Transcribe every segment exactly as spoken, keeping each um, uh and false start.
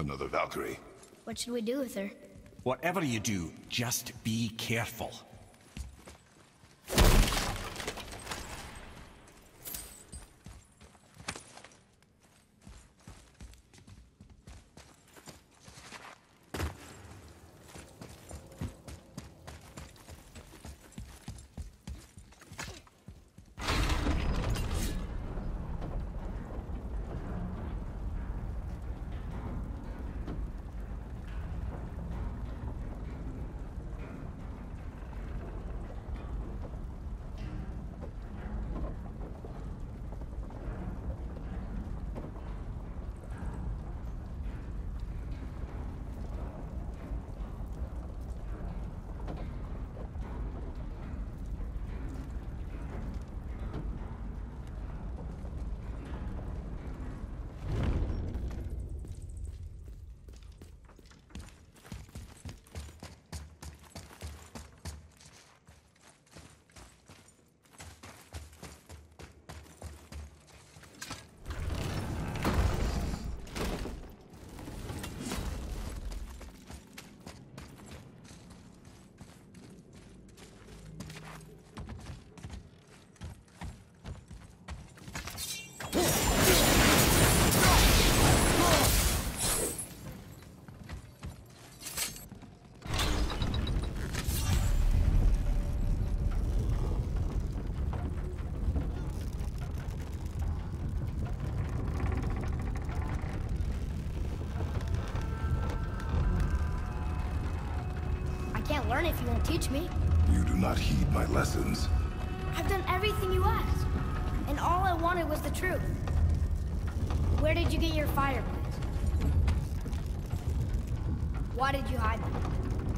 Another Valkyrie. What should we do with her? Whatever you do, just be careful. Learn if you won't teach me. You do not heed my lessons. I've done everything you asked, and all I wanted was the truth. Where did you get your fireplace? Why did you hide them?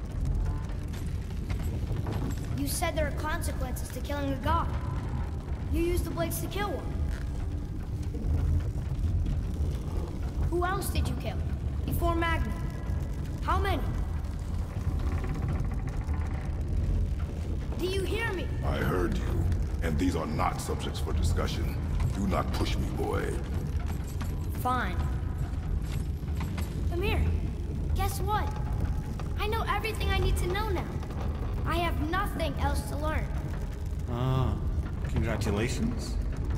You said there are consequences to killing a god. You used the blades to kill one. Who else did you kill? Before Magnum? How many? Do you hear me? I heard you, and these are not subjects for discussion. Do not push me, boy. Fine. Amir, guess what? I know everything I need to know now. I have nothing else to learn. Ah, congratulations.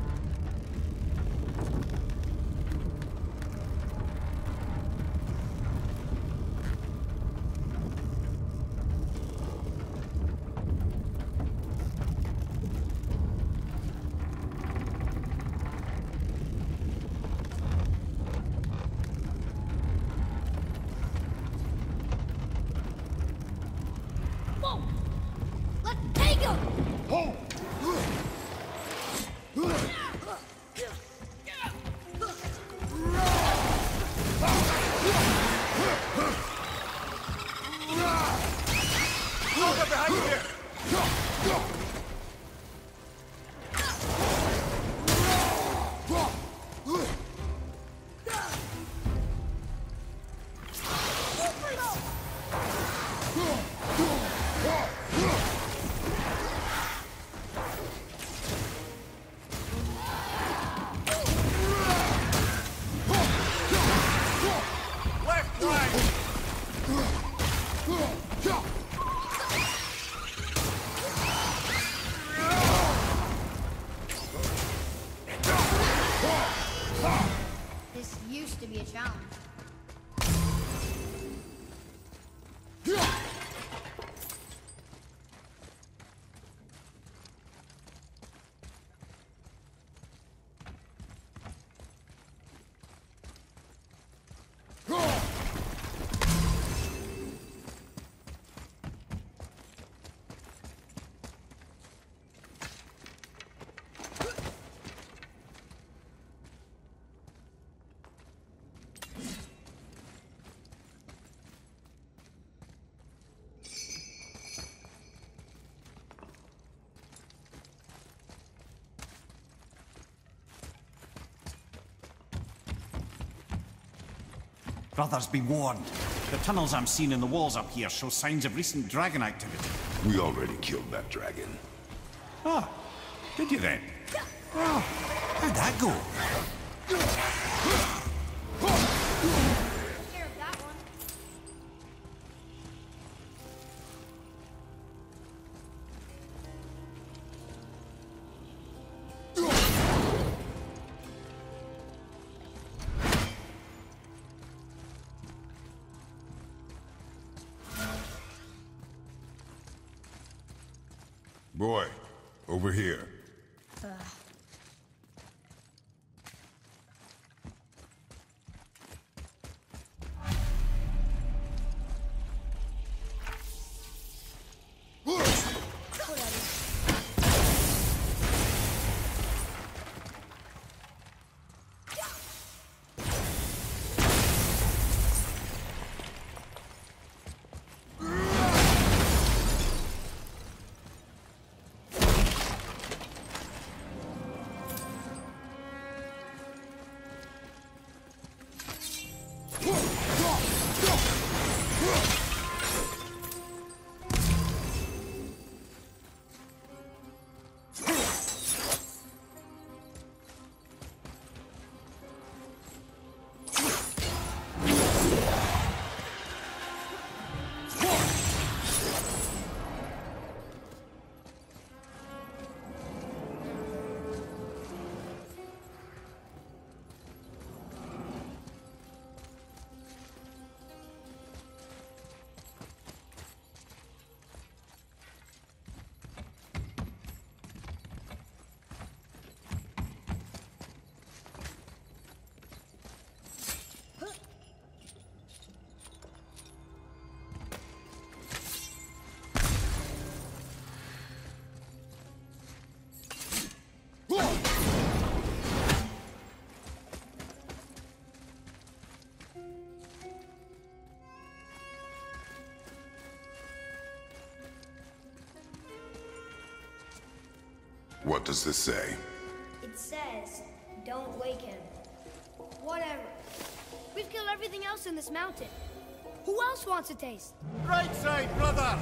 This used to be a challenge. Brothers, be warned. The tunnels I'm seeing in the walls up here show signs of recent dragon activity. We already killed that dragon. Ah, did you then? Oh, how'd that go? Care of Boy, over here. Ugh. What does this say? It says, don't wake him. Whatever. We've killed everything else in this mountain. Who else wants a taste? Right side, brother!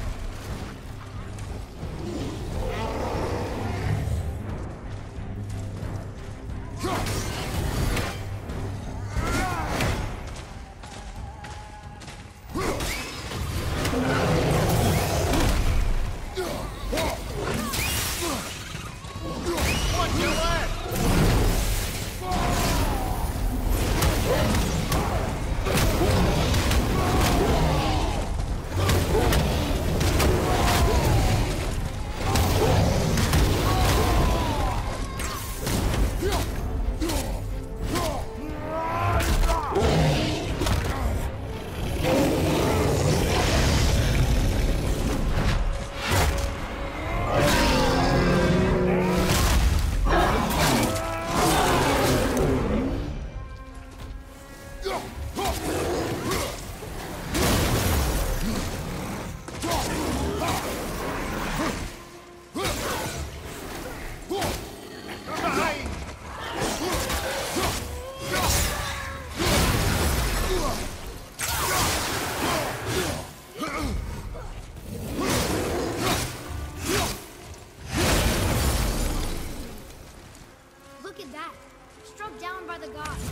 Look at that. Struck down by the gods.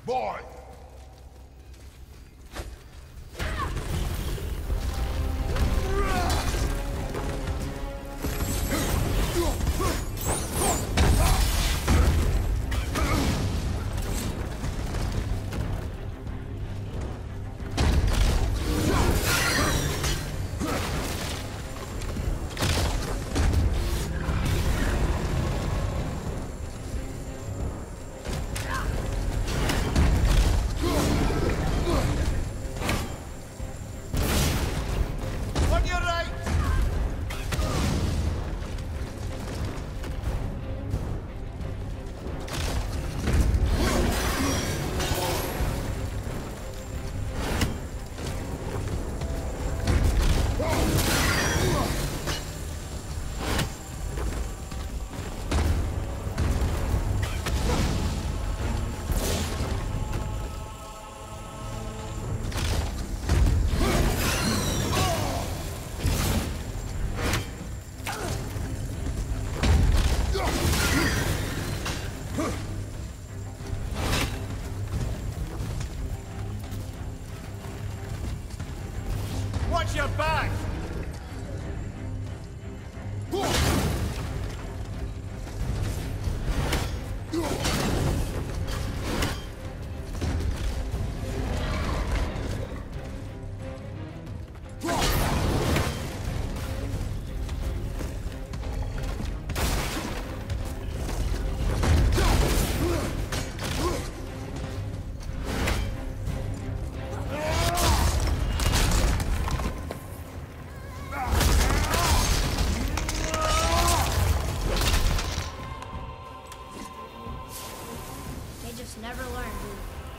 Boy! Watch your back! They just never learn, dude.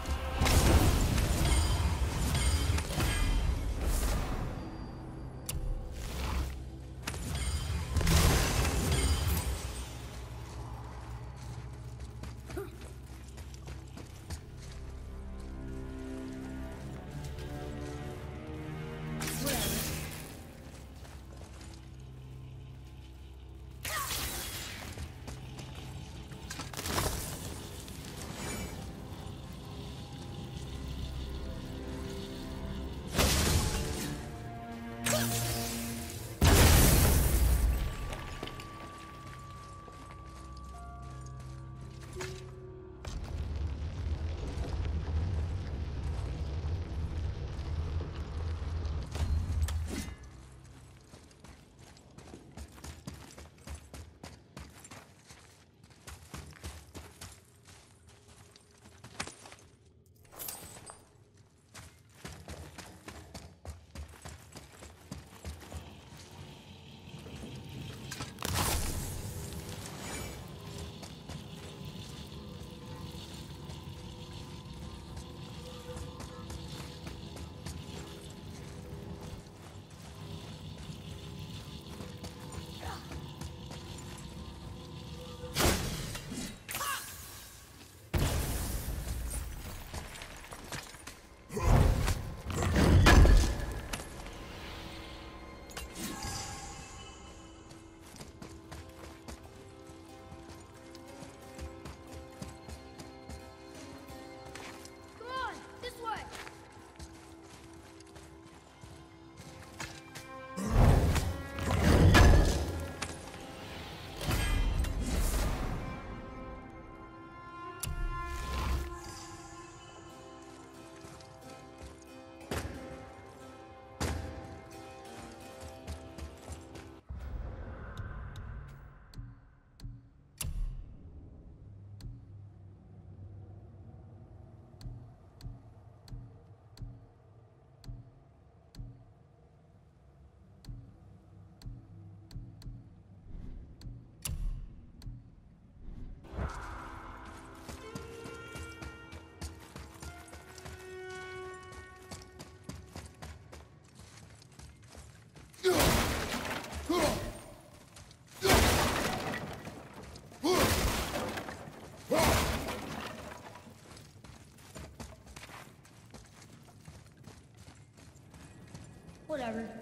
Whatever.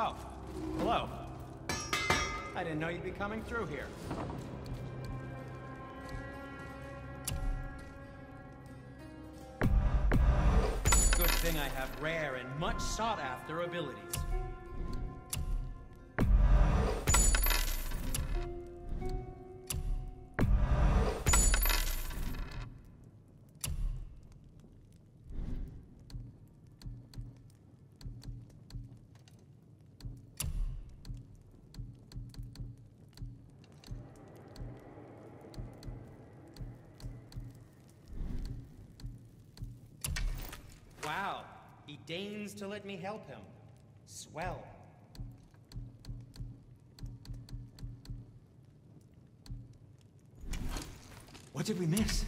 Oh, hello. I didn't know you'd be coming through here. Good thing I have rare and much sought-after abilities. Wow, he deigns to let me help him. Swell. What did we miss?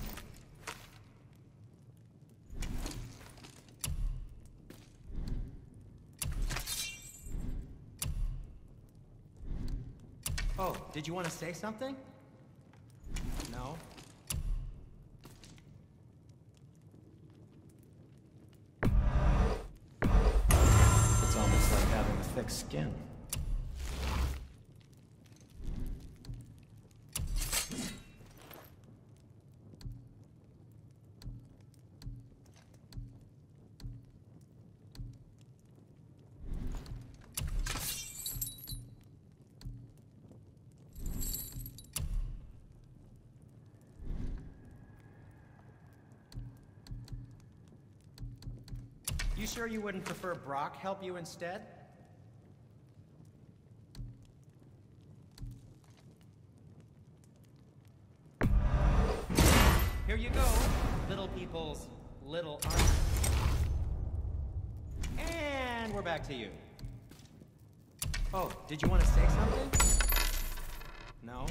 Oh, did you want to say something? No? It's almost like having a thick skin. You sure you wouldn't prefer Brock help you instead? Here you go, little people's little army. And we're back to you. Oh, did you want to say something? No?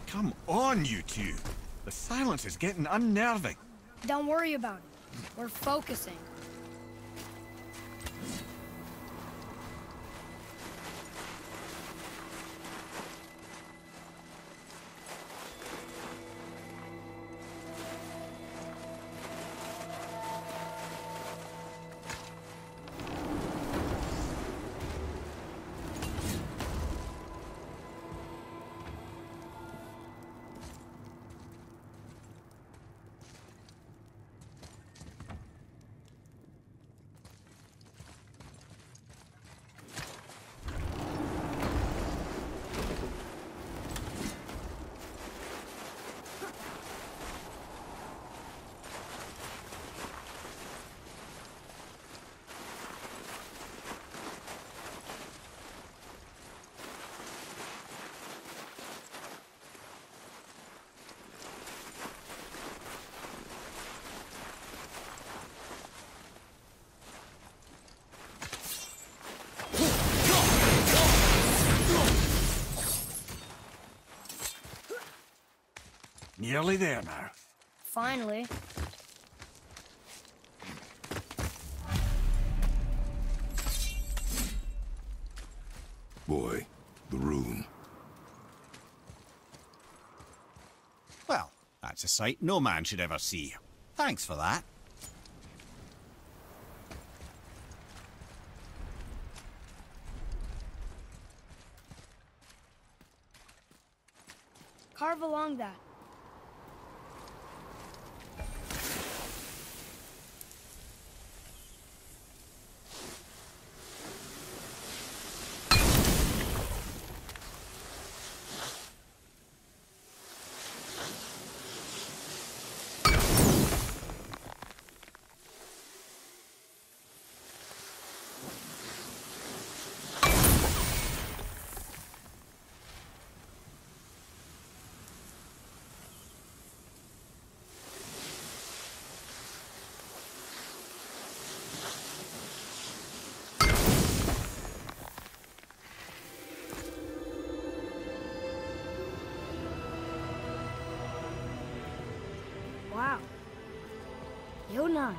Come on, you two. The silence is getting unnerving. Don't worry about it. We're focusing. Nearly there now. Finally. Boy, the rune. Well, that's a sight no man should ever see. Thanks for that. Carve along that. Wow. Yunnan.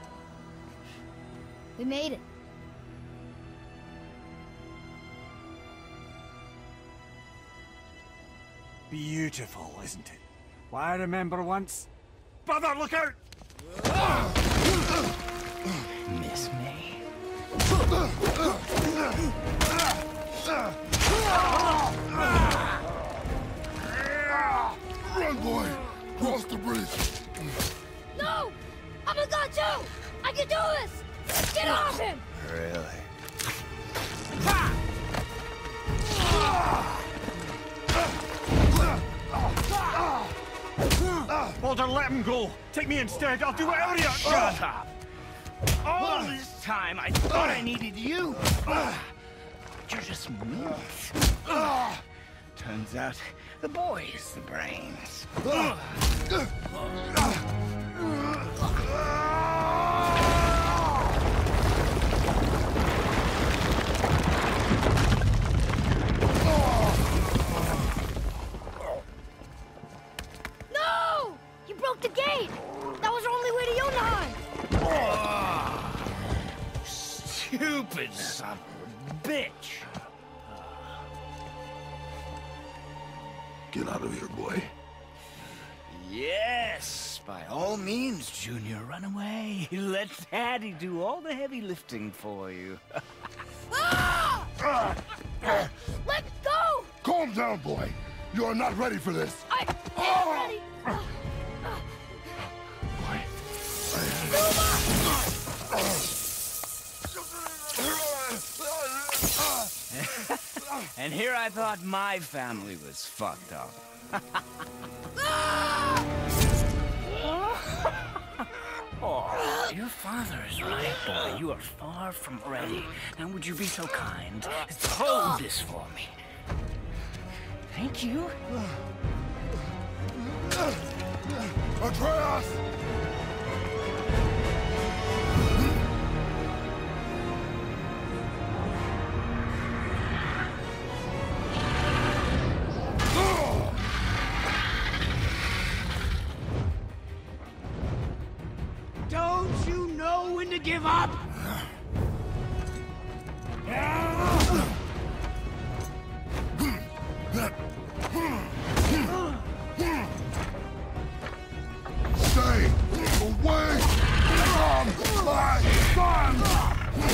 We made it. Beautiful, isn't it? Why, I remember once... Brother, look out! Miss me? Run, boy! Cross the bridge! No! I'm a god too! I can do this! Get off him! Really? Baldur, let him go! Take me instead, I'll do whatever you... Shut up! All this time I thought I needed you! But you're just meat. Turns out the boy is the brains. No! You broke the gate! That was our only way to Jotunheim! Stupid son of a bitch! Get out of here, boy. Yes, by all means, Junior, run away. Let Daddy do all the heavy lifting for you. Ah! Let go! Calm down, boy. You are not ready for this. I am ready! And here I thought my family was fucked up. Oh, your father is right, boy. You are far from ready. Now, would you be so kind as to hold this for me? Thank you. Atreus! give up? Stay away from my son!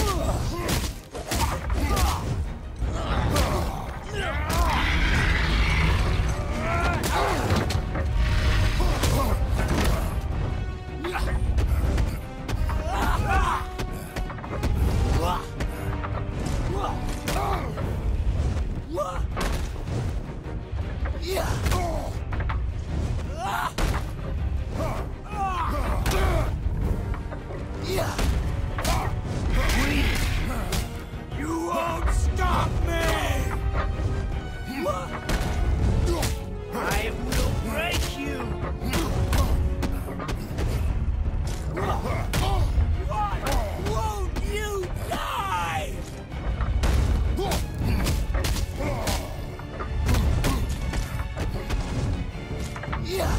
You won't stop me! I will break you! Why won't you die? Yeah.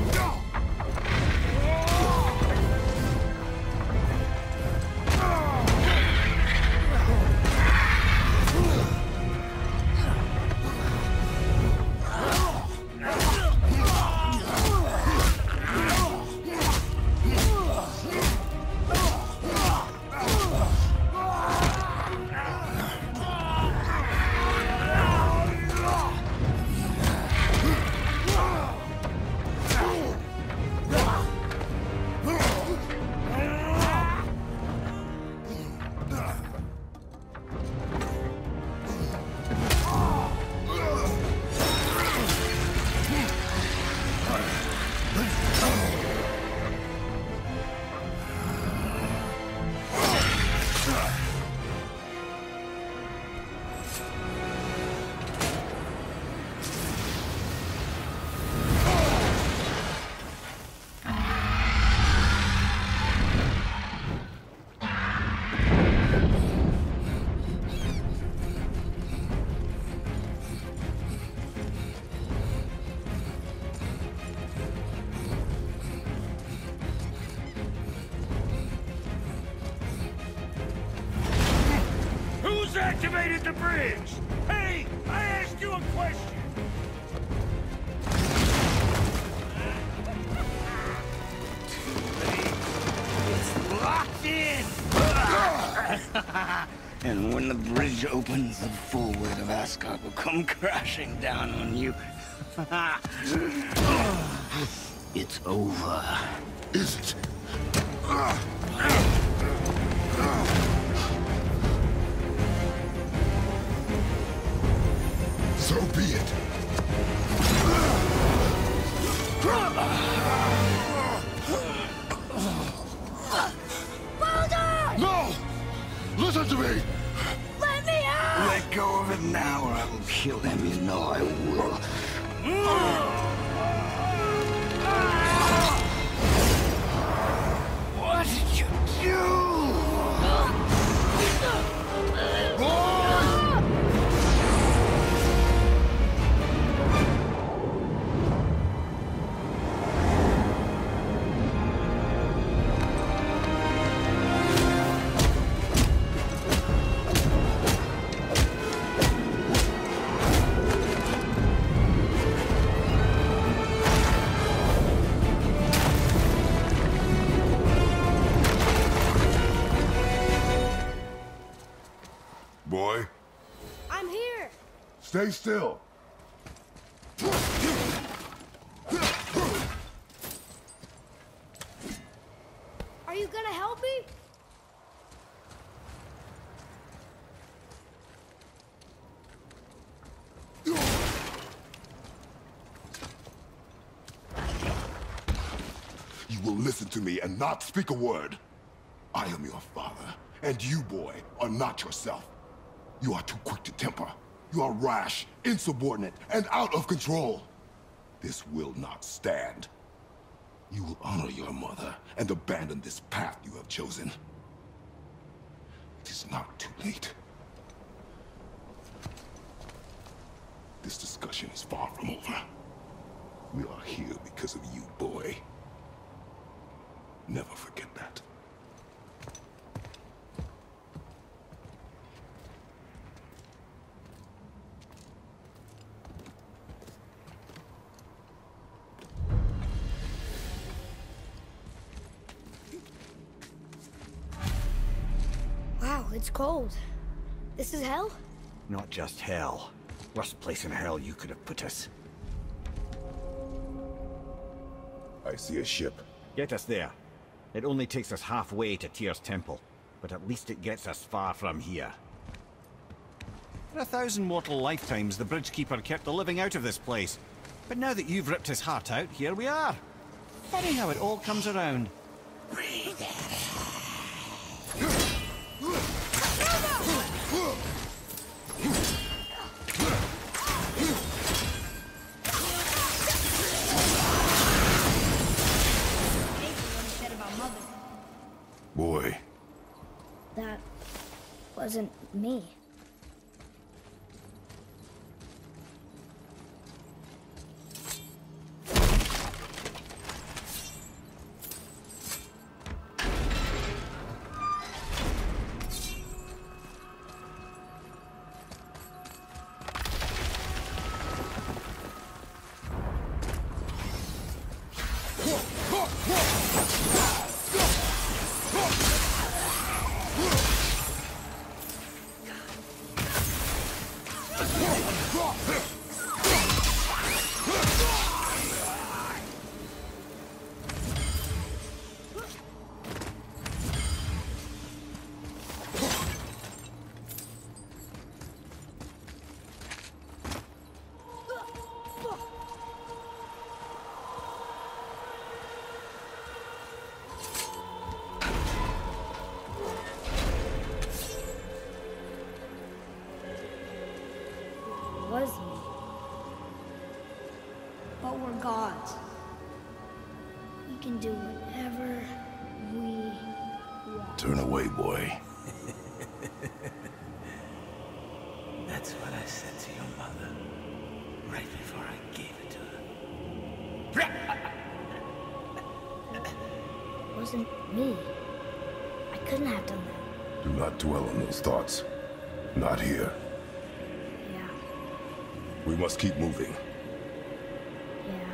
Who's activated the bridge? Hey, I asked you a question. It's locked in. And when the bridge opens, the full weight of Asgard will come crashing down on you. It's over. Is it? So be it. Baldur! No! Listen to me! Let me out! Let go of it now, or I will kill him. You know I will. What did you do? Boy, I'm here! stay still. Are you gonna help me? You will listen to me and not speak a word. I am your father, and you, boy, are not yourself. You are too quick to temper. You are rash, insubordinate, and out of control. This will not stand. You will honor your mother and abandon this path you have chosen. It is not too late. This discussion is far from over. We are here because of you, boy. Never forget that. it's cold. This is hell? Not just hell. Worst place in hell you could have put us. I see a ship. Get us there. It only takes us halfway to Tyr's temple, but at least it gets us far from here. For a thousand mortal lifetimes, the Bridgekeeper kept the living out of this place. But now that you've ripped his heart out, here we are. Funny how it all comes around. Boy. That wasn't me. Was me. But we're gods. We can do whatever we want. Turn away, boy. That's what I said to your mother, right before I gave it to her. It wasn't me. I couldn't have done that. Do not dwell on those thoughts. Not here. Yeah, We must keep moving. yeah.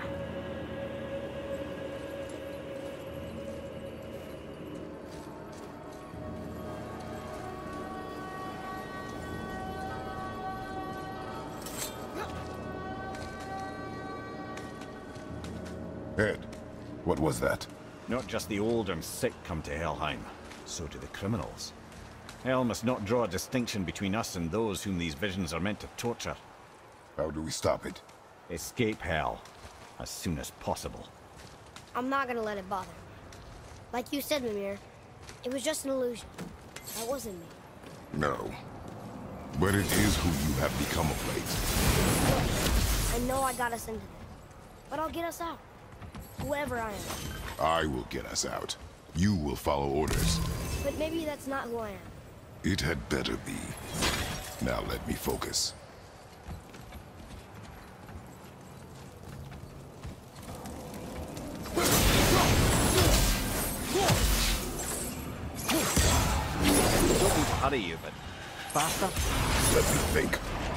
Ed, what was that? Not just the old and sick come to Helheim, so do the criminals. Hell must not draw a distinction between us and those whom these visions are meant to torture. How do we stop it? Escape Hell, as soon as possible. I'm not gonna let it bother me. Like you said, Mimir, it was just an illusion. That wasn't me. No. But it is who you have become of late. I know I got us into this, but I'll get us out. Whoever I am. I will get us out. You will follow orders. But maybe that's not who I am. It had better be. Now let me focus. Don't need to hurry you, but faster? Let me think.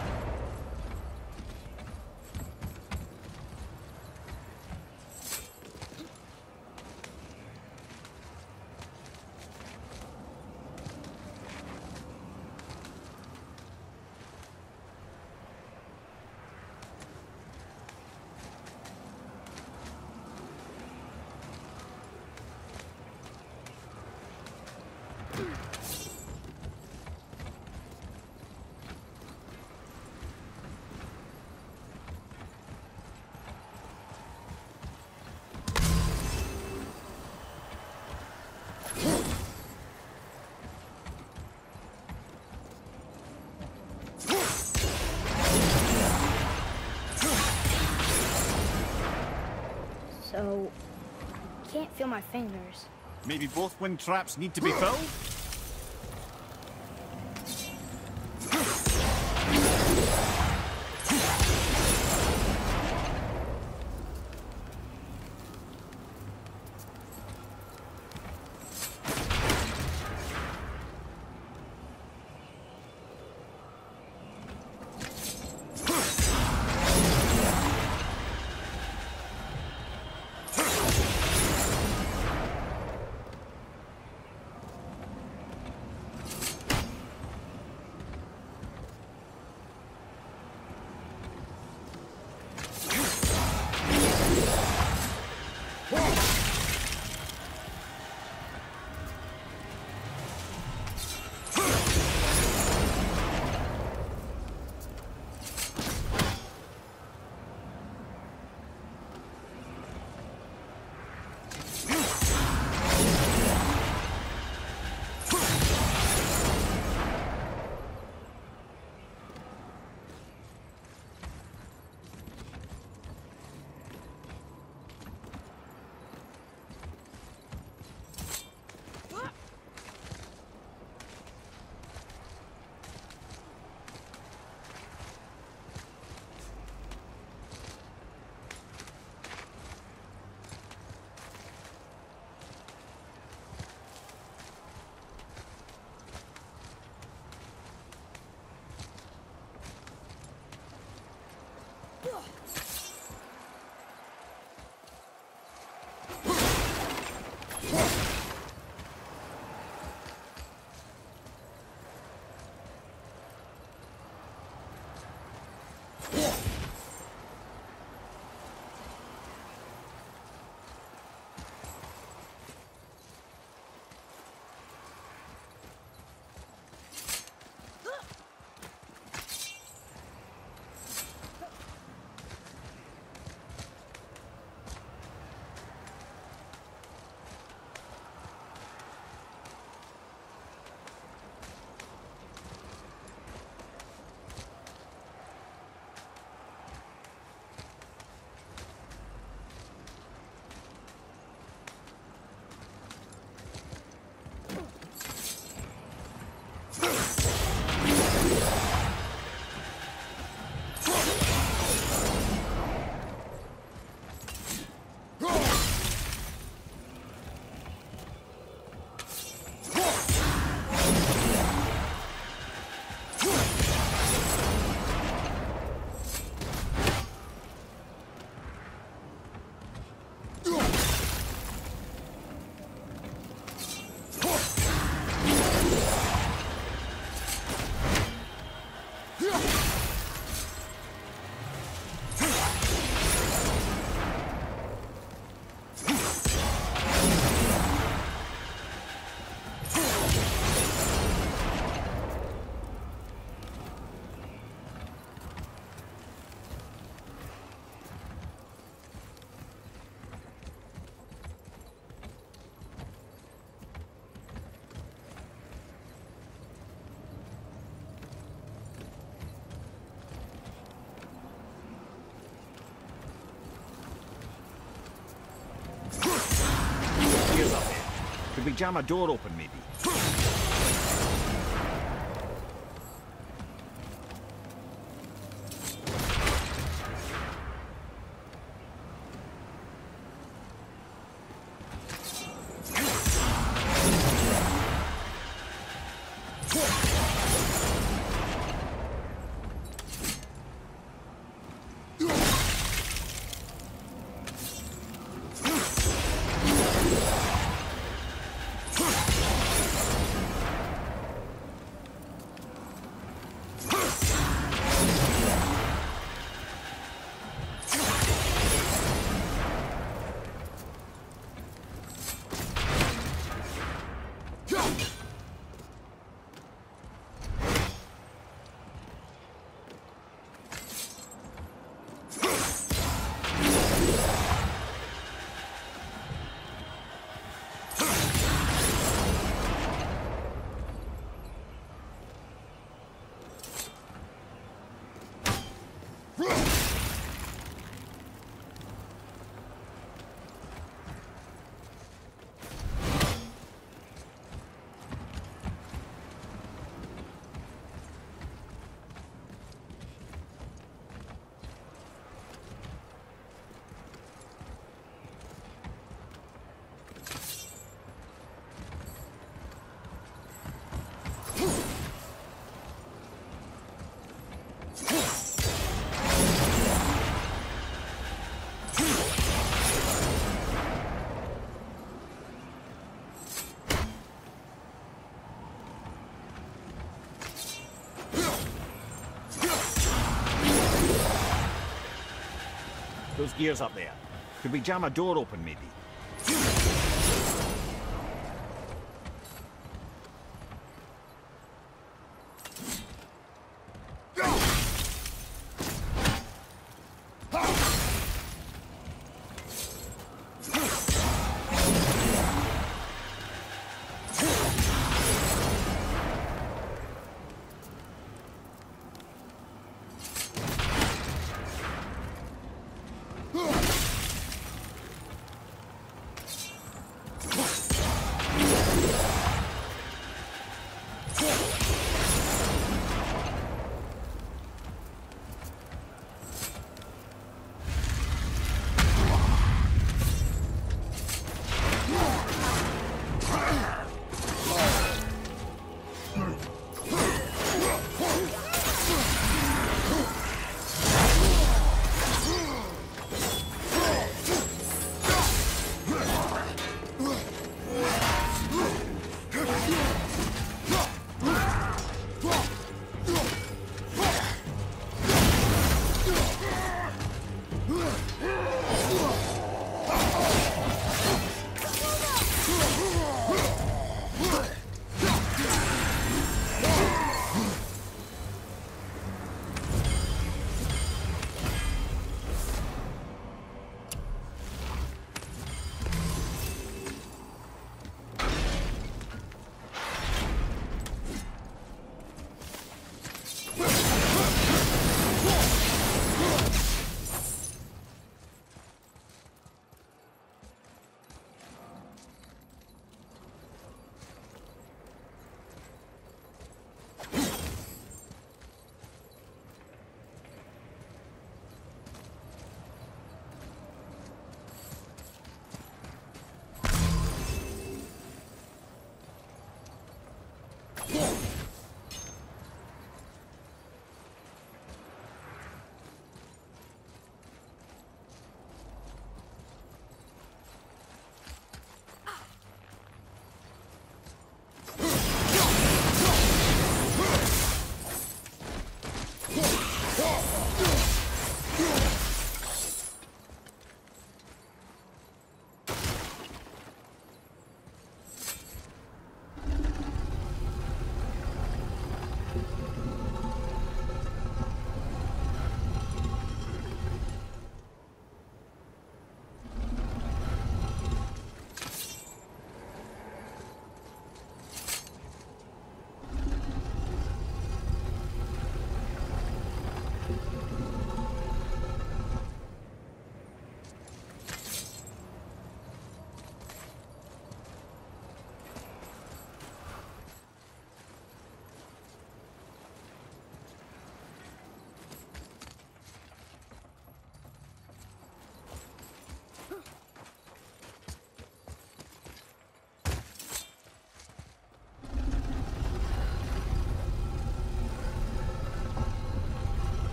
So, I can't feel my fingers. Maybe both wind traps need to be filled? Could we jam a door open, maybe? Those gears up there. Could we jam a door open, maybe?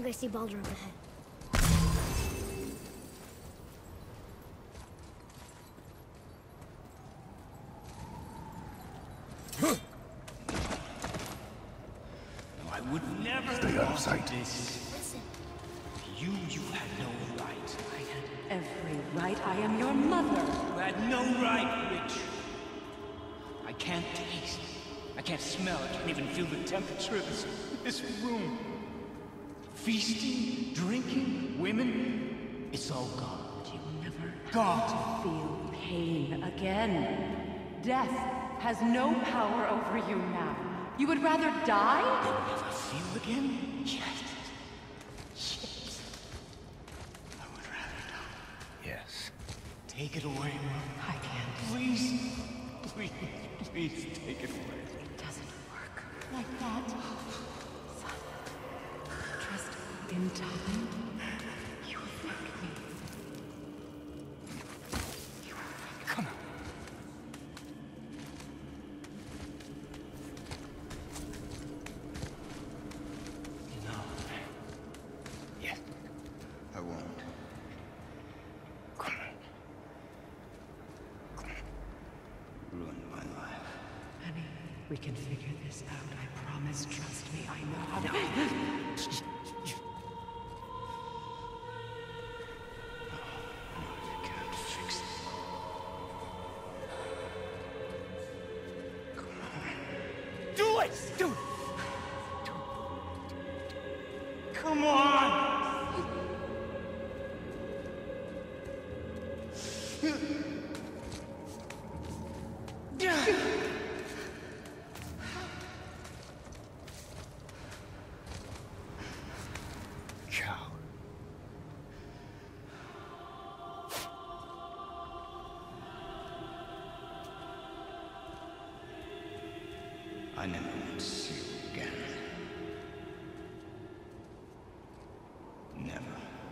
I see Baldur up ahead. I would never Stay out of sight. This. Listen. You, you had no right. I had every right. I am your mother. You had no right, Witch. I can't taste. I can't smell. I can't even feel the temperature of this, this room. Feasting, drinking, women. It's all gone. You never Gone. have to feel pain again. Death has no power over you now. You would rather die? Never feel again? Yes. Yes. I would rather die. Yes. Take it away, Mom. I can't. Please. Please. Please take it away. It doesn't work like that. Son, trust me. In time, you will thank me. You will thank me. Come on. No. Yes. I won't. Come on. Come on. Ruined my life. Honey, we can figure this out. I promise. Trust me. I know how to. You can't fix it. Come on. Do it! Do it! Do it. Come on! Cow. I never want to see you again. Never.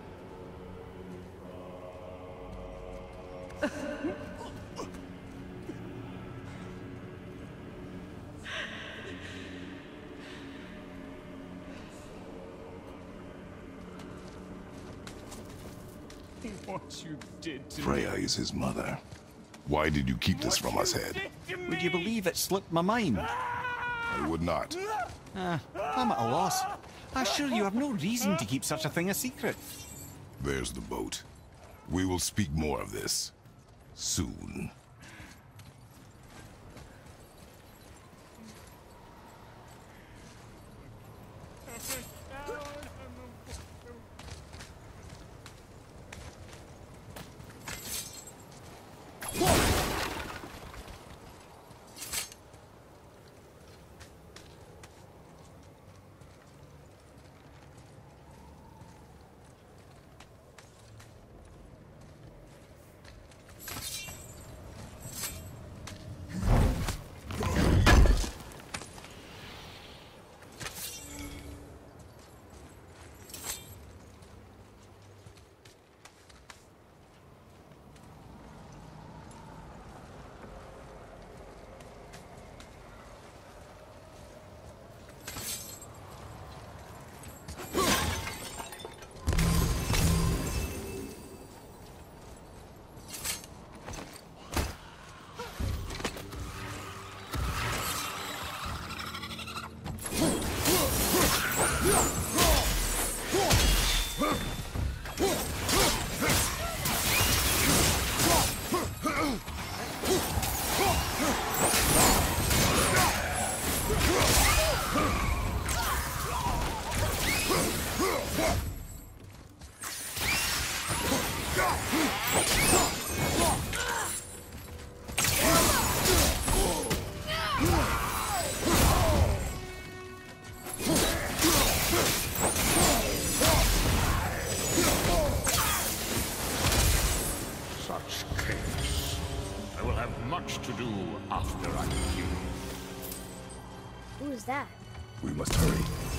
What you did to Freya is his mother. Why did you keep this from us, Head? Would you believe it slipped my mind? I would not. Ah, I'm at a loss. I assure you have no reason to keep such a thing a secret. There's the boat. We will speak more of this soon. Such chaos. I will have much to do after I kill you. Who is that? We must hurry.